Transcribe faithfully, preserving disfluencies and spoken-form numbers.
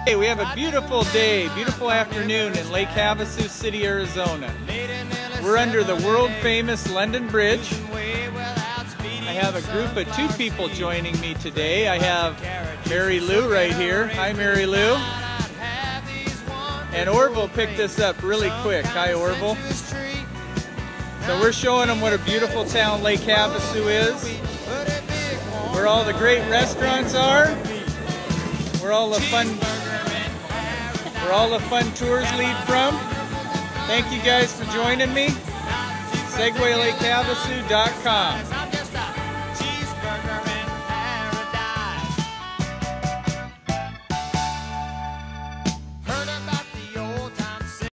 Hey, we have a beautiful day, beautiful afternoon in Lake Havasu City, Arizona. We're under the world-famous London Bridge. I have a group of two people joining me today. I have Mary Lou right here. Hi, Mary Lou. And Orville picked this up really quick. Hi, Orville. So we're showing them what a beautiful town Lake Havasu is, where all the great restaurants are, where all the fun, where all the fun tours lead from. Thank you guys for joining me. Segway Lake Havasu dot com.